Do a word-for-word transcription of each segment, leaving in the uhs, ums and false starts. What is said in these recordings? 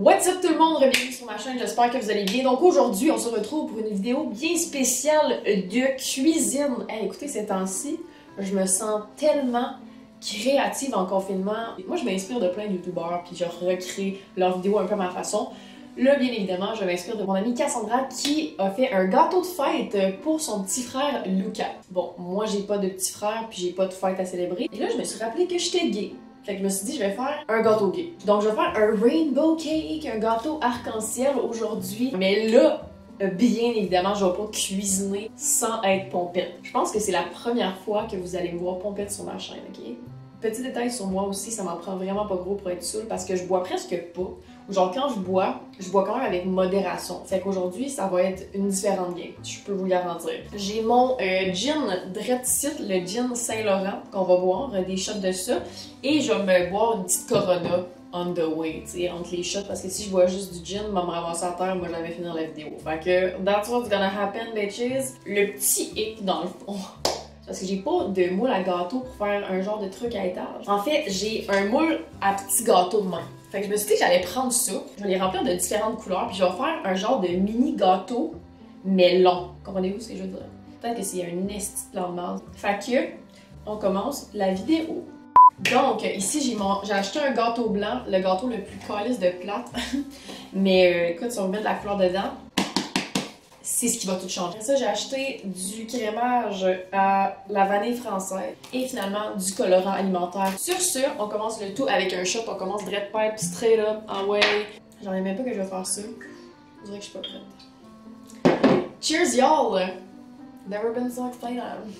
What's up tout le monde, bienvenue sur ma chaîne, j'espère que vous allez bien. Donc aujourd'hui, on se retrouve pour une vidéo bien spéciale de cuisine. Hey, écoutez, ces temps-ci, je me sens tellement créative en confinement. Moi, je m'inspire de plein de youtubeurs, puis je recrée leurs vidéos un peu à ma façon. Là, bien évidemment, je m'inspire de mon amie Cassandra qui a fait un gâteau de fête pour son petit frère Lucas. Bon, moi, j'ai pas de petit frère, puis j'ai pas de fête à célébrer. Et là, je me suis rappelé que j'étais gay. Fait que je me suis dit, je vais faire un gâteau gay. Donc, je vais faire un rainbow cake, un gâteau arc-en-ciel aujourd'hui. Mais là, bien évidemment, je vais pas cuisiner sans être pompette. Je pense que c'est la première fois que vous allez me voir pompette sur ma chaîne, ok? Petit détail sur moi aussi, ça m'en prend vraiment pas gros pour être saoul parce que je bois presque pas. Genre, quand je bois, je bois quand même avec modération. Fait qu'aujourd'hui, ça va être une différente game. Je peux vous garantir. J'ai mon euh, gin Dreadsit, le gin Saint-Laurent, qu'on va boire, des shots de ça. Et je vais me boire une petite Corona on the way, tu sais, entre les shots. Parce que si je bois juste du gin, je vais me ramasser à terre, moi j'avais fini la vidéo. Fait que, that's what's gonna happen, bitches. Le petit hic, dans le fond. Parce que j'ai pas de moule à gâteau pour faire un genre de truc à étage. En fait, j'ai un moule à petit gâteau de main. Fait que je me suis dit que j'allais prendre ça, je vais les remplir de différentes couleurs, puis je vais faire un genre de mini gâteau, mais long. Comprenez-vous ce que je veux dire? Peut-être que c'est un esti de plan de base. Fait que, on commence la vidéo. Donc, ici, j'ai mon... j'ai acheté un gâteau blanc, le gâteau le plus calice de plate. Mais euh, écoute, si on met de la couleur dedans, c'est ce qui va tout changer. Après ça, j'ai acheté du crémage à la vanille française et finalement du colorant alimentaire. Sur ce, on commence le tout avec un shot. On commence direct pipe, straight up, en way. J'en ai même pas que je vais faire ça. Je dirais que je suis pas prête. Cheers, y'all! Never been so excited.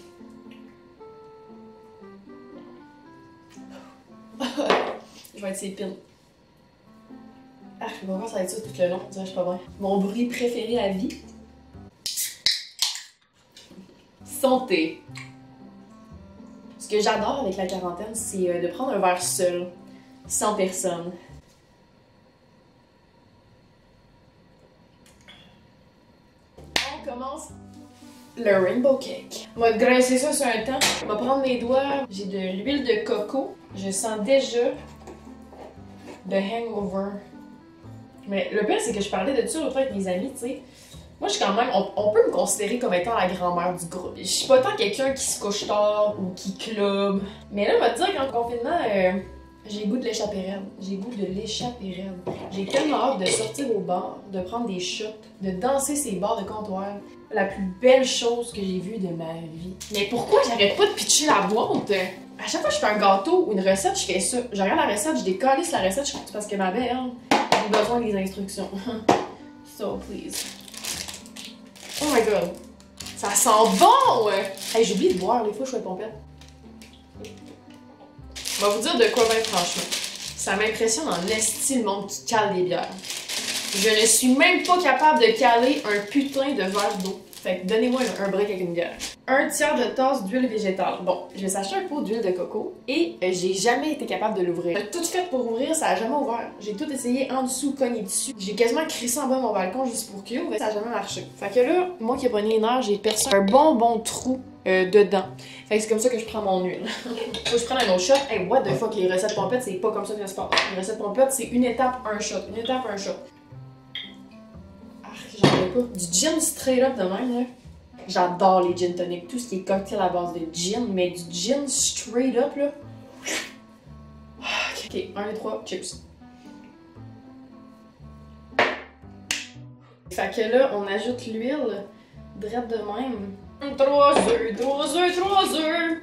Je vais être ses pins. Ah, je sais pas voir ça va être ça tout le long. Je dirais que je suis pas bien. Mon bruit préféré à vie. Santé. Ce que j'adore avec la quarantaine, c'est de prendre un verre seul, sans personne. On commence le rainbow cake. On va graisser ça sur un temps. On va prendre mes doigts. J'ai de l'huile de coco. Je sens déjà de hangover. Mais le pire, c'est que je parlais de ça l'autre fois avec mes amis, tu sais. Moi, je suis quand même, on, on peut me considérer comme étant la grand-mère du groupe. Je suis pas tant quelqu'un qui se couche tard ou qui club. Mais là, on va te dire qu'en confinement, euh, j'ai goût de l'échapper raide. J'ai goût de l'échapper raide. J'ai tellement hâte de sortir au bar, de prendre des shots, de danser ces bars de comptoir. La plus belle chose que j'ai vue de ma vie. Mais pourquoi j'arrête pas de pitcher la boîte? À chaque fois que je fais un gâteau ou une recette, je fais ça. Je regarde la recette, je décalisse la recette, je fais parce que ma belle, j'ai besoin des instructions. So, please. Oh my god! Ça sent bon! Hey, j'ai oublié de boire les fois que je fais pompette. Je vais vous dire de quoi ben franchement. Ça m'impressionne en esti le monde qui cale des bières. Je ne suis même pas capable de caler un putain de verre d'eau. Fait que donnez-moi un, un break avec une bière. Un tiers de tasse d'huile végétale. Bon, je vais s'acheter un pot d'huile de coco et euh, j'ai jamais été capable de l'ouvrir. J'ai tout fait pour ouvrir, ça a jamais ouvert. J'ai tout essayé en dessut, cogné dessus. J'ai quasiment crissé en bas de mon balcon juste pour qu'il ouvre, ça a jamais marché. Fait que là, moi qui ai pogné les nerfs, j'ai percé un bon bon trou euh, dedans. Fait que c'est comme ça que je prends mon huile. Faut que je prenne un autre shot. Hey, what the fuck, les recettes pompettes, c'est pas comme ça que ça se passe. Les recettes pompettes, c'est une étape, un shot. Une étape, un shot. J'en ai pas. Du gin straight up de même, là. J'adore les gin tonic, tout ce qui est cocktail à base de gin, mais du gin straight up, là. Ok, un, deux, trois, chips. Fait que là, on ajoute l'huile, drette de même. Trois œufs, trois œufs, trois œufs!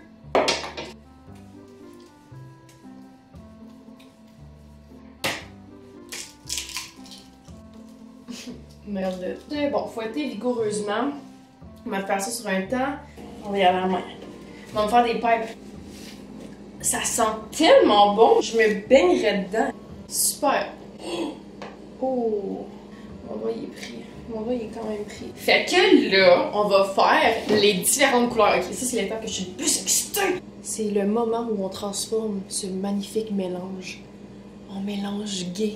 Merde. C'est bon, fouetter vigoureusement. On va faire ça sur un temps. On va y aller à la main. On va me faire des pipes. Ça sent tellement bon. Je me baignerais dedans. Super. Oh. Mon doigt il est pris. Mon doigt il est quand même pris. Fait que là, on va faire les différentes couleurs. Ok, ça c'est l'étape que je suis le plus excitée. C'est le moment où on transforme ce magnifique mélange en mélange gay.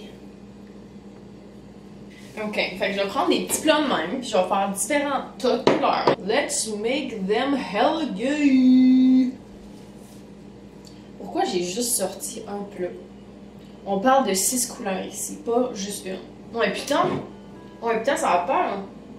Ok, fait que je vais prendre des petits plats de même, puis je vais faire différents tas de couleurs. Let's make them hell gay! Pourquoi j'ai juste sorti un plat? On parle de six couleurs ici, pas juste une. Ouais, putain. Ouais, putain, ça va peur.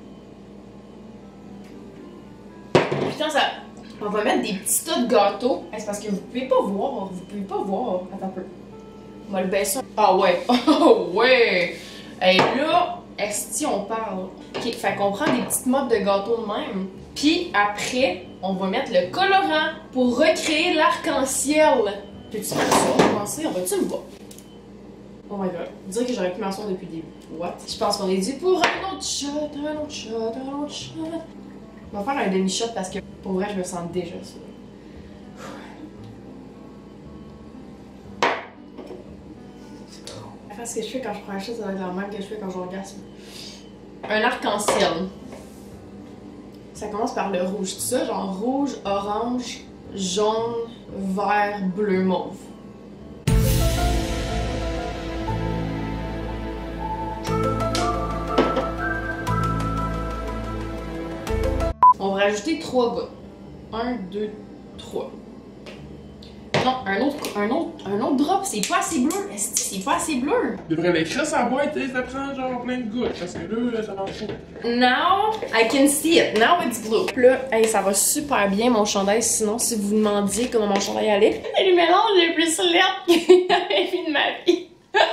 Putain, ça... On va mettre des petits tas de gâteaux. Hey, c'est parce que vous pouvez pas voir. Vous pouvez pas voir. Attends un peu. On va le baisser. Ah ouais. Oh ouais. Et là, est-ce que on parle? Ok, fait qu'on prend des petites mottes de gâteau de même. Puis après, on va mettre le colorant pour recréer l'arc-en-ciel. Peux-tu faire ça? On va commencer. On va-tu me voir? Oh my god. On dirait que j'aurais pu m'asseoir depuis le début. What? Je pense qu'on est dû pour un autre shot, un autre shot, un autre shot. On va faire un demi-shot parce que pour vrai, je me sens déjà ça. Faire ce que je fais quand je prends un shot, ça va être la même que je fais quand j'orgasme. Un arc-en-ciel. Ça commence par le rouge, tout ça, genre rouge, orange, jaune, vert, bleu, mauve. On va rajouter trois gouttes. Un, deux, trois. Non, un autre, un autre, un autre drop, c'est pas assez bleu. Est-ce que c'est pas assez bleu? Tu devrais l'écrire sur la boîte et ça prend genre plein de gouttes parce que là, ça marche pas. Now, I can see it. Now it's blue. Là, hey, ça va super bien mon chandail. Sinon, si vous vous demandiez comment mon chandail allait, c'est le mélange le plus laid que j'avais vu de ma vie.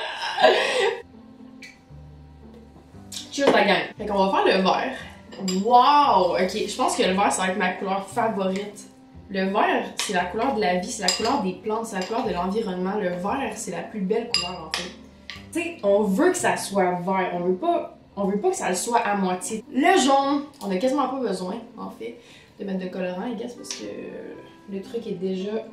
Cheers la gang. Fait qu'on va faire le vert. Wow! Ok, je pense que le vert, ça va être ma couleur favorite. Le vert, c'est la couleur de la vie, c'est la couleur des plantes, c'est la couleur de l'environnement. Le vert, c'est la plus belle couleur en fait. Tu sais, on veut que ça soit vert, on veut pas, on veut pas que ça le soit à moitié. Le jaune, on a quasiment pas besoin en fait de mettre de colorant, I guess, parce que le truc est déjà,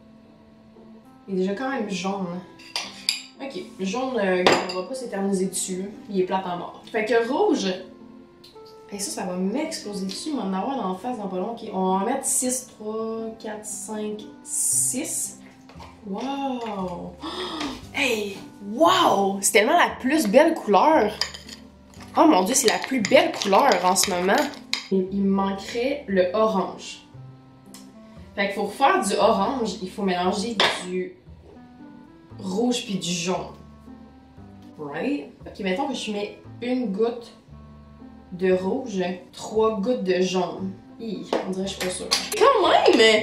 il est déjà quand même jaune. Ok, le jaune, euh, on va pas s'éterniser dessus, il est plat en mort. Fait que rouge. Et ça, ça va m'exploser dessus, mais on va en avoir dans la face dans pas long. Okay. On va en mettre six, trois, quatre, cinq, six. Wow! Oh, hey! Wow! C'est tellement la plus belle couleur! Oh mon dieu, c'est la plus belle couleur en ce moment! Il, il me manquerait le orange. Fait qu'il faut faire du orange, il faut mélanger du rouge puis du jaune. Right? Ok, mettons que je mets une goutte de rouge, trois gouttes de jaune. Hi, on dirait que je suis pas sûre. Quand même!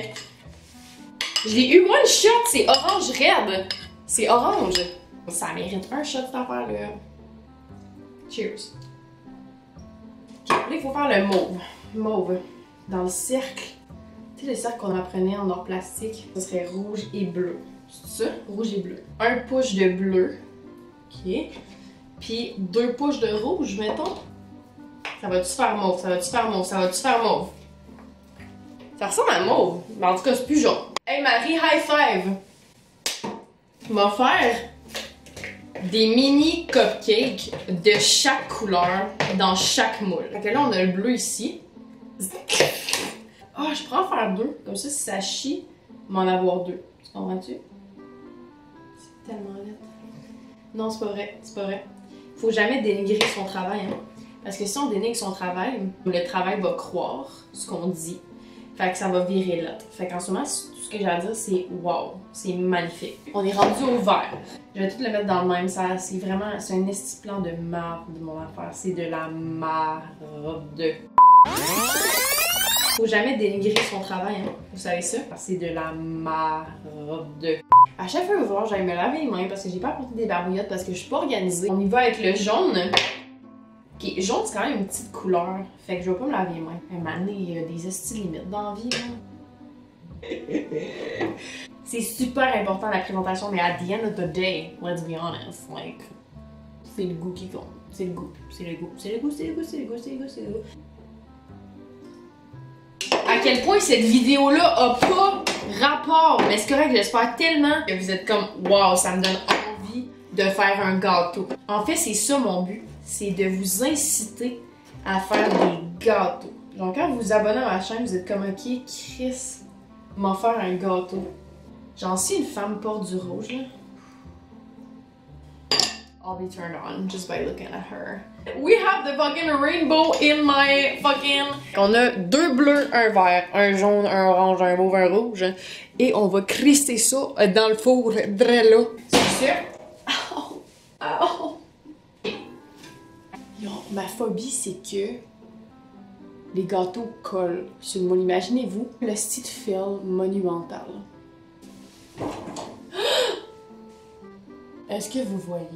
Je l'ai eu one shot, c'est orange raide. C'est orange. Ça mérite un shot cette affaire-là. Cheers. Ok, là il faut faire le mauve. Mauve. Dans le cercle. Tu sais le cercle qu'on apprenait en or plastique, ce serait rouge et bleu. C'est ça? Rouge et bleu. Un push de bleu. Ok. Puis deux pushs de rouge, mettons. Ça va-tu faire mauve? Ça va-tu faire mauve? Ça va-tu faire mauve? Ça ressemble à mauve, mais en tout cas, c'est plus jaune. Hey Marie, high five! On va faire des mini cupcakes de chaque couleur dans chaque moule. Fait que là, on a le bleu ici. Ah, oh, je pourrais en faire deux. Comme ça, si ça chie, m'en avoir deux. Tu comprends-tu? C'est tellement laid. Non, c'est pas vrai. C'est pas vrai. Faut jamais dénigrer son travail, hein. Parce que si on dénigre son travail, le travail va croire ce qu'on dit. Fait que ça va virer là. Fait qu'en ce moment, tout ce que j'ai à dire, c'est wow, c'est magnifique. On est rendu au vert. Je vais tout le mettre dans le même. Ça, c'est vraiment, c'est un esti plan de marde, mon affaire. C'est de la marde. Faut jamais dénigrer son travail, hein. Vous savez ça? Parce que c'est de la marde. À chaque fois que vous voir, j'aille me laver les mains parce que j'ai pas apporté des barbouillottes parce que je suis pas organisée. On y va avec le jaune. Ok, jaune, c'est quand même une petite couleur. Fait que je vais pas me laver les mains. À un moment donné, il y a des estis limites dans la vie, là. C'est super important la présentation, mais at the end of the day, let's be honest, like, c'est le goût qui compte. C'est le goût. C'est le goût. C'est le goût, c'est le goût, c'est le goût, c'est le goût, c'est le goût. À quel point cette vidéo-là a pas rapport, mais c'est correct, j'espère tellement que vous êtes comme, wow, ça me donne envie de faire un gâteau. En fait, c'est ça mon but. C'est de vous inciter à faire des gâteaux. Donc quand vous vous abonnez à ma chaîne, vous êtes comme ok, Chris m'a fait un gâteau. Genre si une femme porte du rouge là, I'll be turned on just by looking at her. We have the fucking rainbow in my fucking... On a deux bleus, un vert, un jaune, un orange, un mauve, un rouge. Et on va crisser ça dans le four, drè là. C'est ça. Ah, Oh. Yo, ma phobie, c'est que les gâteaux collent sur le moule. Imaginez-vous le style fail monumental. Est-ce que vous voyez?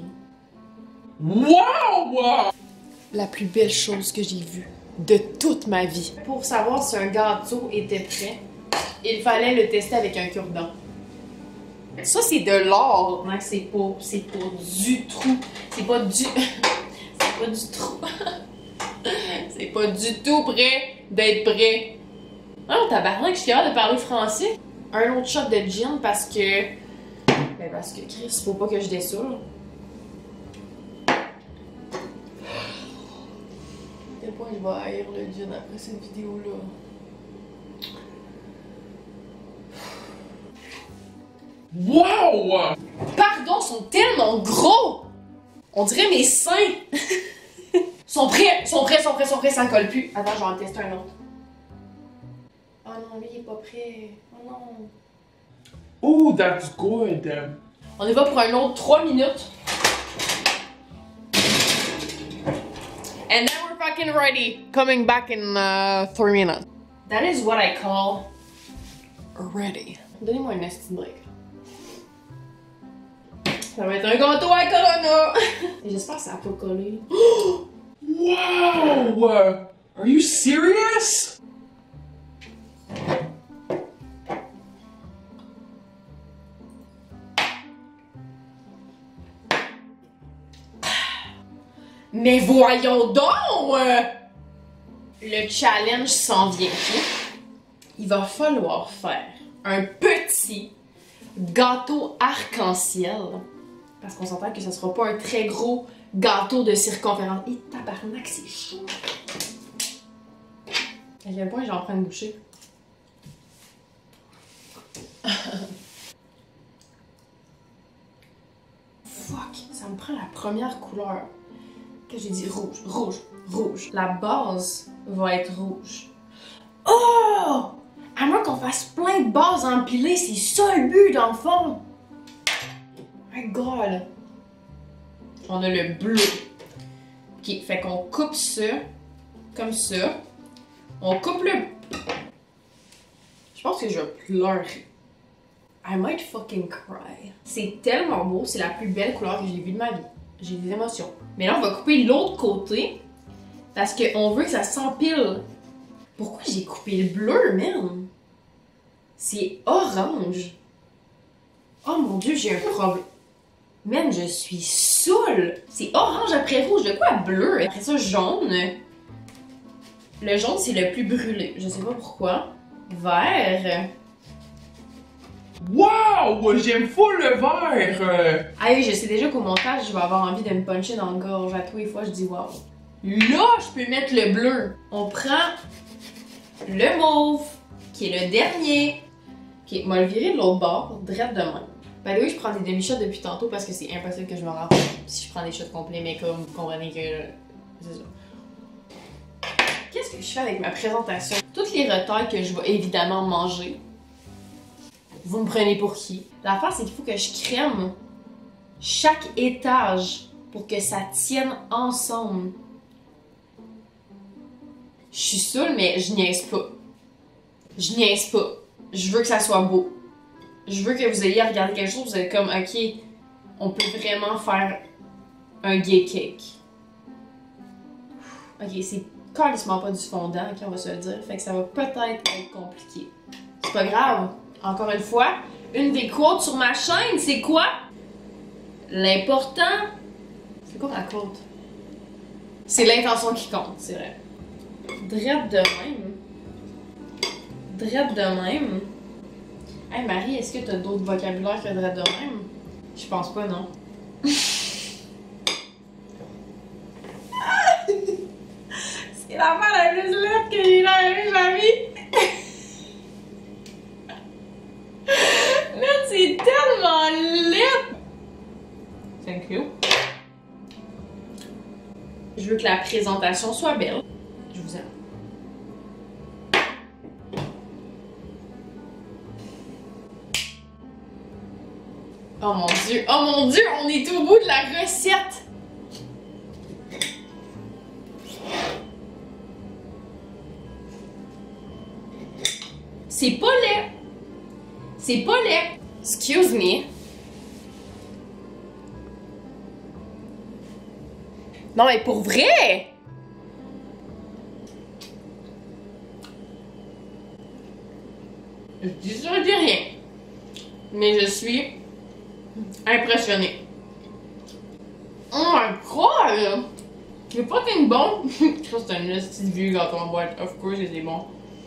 Wow! La plus belle chose que j'ai vue de toute ma vie. Pour savoir si un gâteau était prêt, il fallait le tester avec un cure-dent. Ça, c'est de l'or. Non, c'est pas, c'est pas du trou. C'est pas du... c'est pas du trou. C'est pas du tout prêt d'être prêt. Ah, tabarnak, je suis capable de parler français. Un autre shot de gin parce que... Ben parce que, Chris, faut pas que je dessoule. À quel point je vais haïr le gin après cette vidéo-là. Wow! Pardon, sont tellement gros! On dirait mes seins! Sont prêts, sont prêts, sont prêts, sont prêts, ça colle plus. Attends, je vais en tester un autre. Oh non, lui il est pas prêt. Oh non. Oh, that's good. On y va pour un autre trois minutes. And then we're fucking ready. Coming back in uh, three minutes. That is what I call ready. Donnez-moi un esti break. Ça va être un gâteau à Corona! Et j'espère que ça a pas collé. Wow! Are you serious? Mais voyons donc! Le challenge s'en vient. Il va falloir faire un petit gâteau arc-en-ciel. Parce qu'on s'entend que ça sera pas un très gros gâteau de circonférence. Et tabarnak, c'est chaud! À quel point j'en prends une bouchée? Fuck! Ça me prend la première couleur. Que j'ai dit rouge, rouge, rouge. La base va être rouge. Oh! À moins qu'on fasse plein de bases empilées, c'est ça le but dans le fond! My god! On a le bleu. Ok, fait qu'on coupe ça comme ça. On coupe le... Je pense que je vais pleurer. I might fucking cry. C'est tellement beau, c'est la plus belle couleur que j'ai vue de ma vie. J'ai des émotions. Mais là, on va couper l'autre côté parce qu'on veut que ça s'empile. Pourquoi j'ai coupé le bleu, man? C'est orange. Oh mon dieu, j'ai un problème. Man, je suis saoule. C'est orange après rouge. De quoi bleu? Après ça, jaune. Le jaune, c'est le plus brûlé. Je sais pas pourquoi. Vert. Wow! J'aime full le vert! Ah oui, je sais déjà qu'au montage, je vais avoir envie de me puncher dans le gorge. À tous les fois, je dis wow. Là, je peux mettre le bleu. On prend le mauve, qui est le dernier. Ok, on va le virer de l'autre bord, direct de même. Ben oui, je prends des demi-shots depuis tantôt parce que c'est impossible que je me rende si je prends des shots complets, mais comme vous comprenez que... c'est ça. Qu'est-ce que je fais avec ma présentation? Toutes les retailles que je vais évidemment manger, vous me prenez pour qui? L'affaire, c'est qu'il faut que je crème chaque étage pour que ça tienne ensemble. Je suis saoule, mais je niaise pas. Je niaise pas. Je veux que ça soit beau. Je veux que vous ayez à regarder quelque chose, vous êtes comme, ok, on peut vraiment faire un gay cake. Ok, c'est carrément pas du fondant, ok, on va se le dire. Fait que ça va peut-être être compliqué. C'est pas grave. Encore une fois, une des quotes sur ma chaîne, c'est quoi? L'important... C'est quoi ma quote? C'est l'intention qui compte, c'est vrai. Drette de même. Drette de même. Hey Marie, est-ce que t'as d'autres vocabulaires que drette de même? Je pense pas, non. C'est la fois la plus laide que j'ai jamais ma vie. Man, c'est tellement laid! Thank you. Je veux que la présentation soit belle. Je vous aime. Oh mon dieu, oh mon dieu, on est au bout de la recette! C'est pas laid! C'est pas laid! Excuse me. Non mais pour vrai! Je dis ça, je dis rien. Mais je suis impressionnée. Oh my god! C'est fucking bon! Je pense que c'est un petit vieux gâteau en boîte. Of course, c'est bon.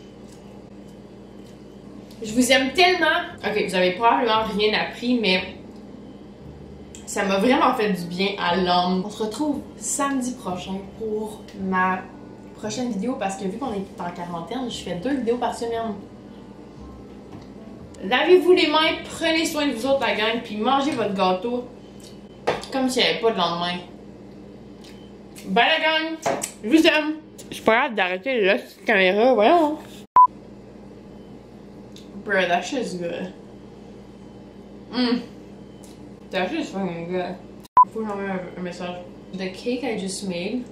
Je vous aime tellement! Ok, vous avez probablement rien appris, mais ça m'a vraiment fait du bien à l'âme. On se retrouve samedi prochain pour ma prochaine vidéo parce que vu qu'on est en quarantaine, je fais deux vidéos par semaine. Lavez-vous les mains, prenez soin de vous autres la gang, puis mangez votre gâteau comme s'il n'y avait pas de lendemain. Bye la gang! Je vous aime! Je suis pas hâte d'arrêter la caméra, voyons! Bruh, that shit's good. Mmm. That shit's fucking good. Faut que j'envoie un, un message. The cake I just made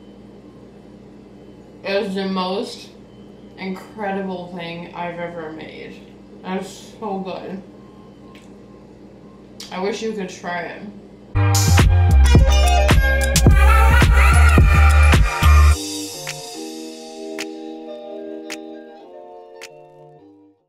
is the most incredible thing I've ever made. It's so good. I wish you could try it.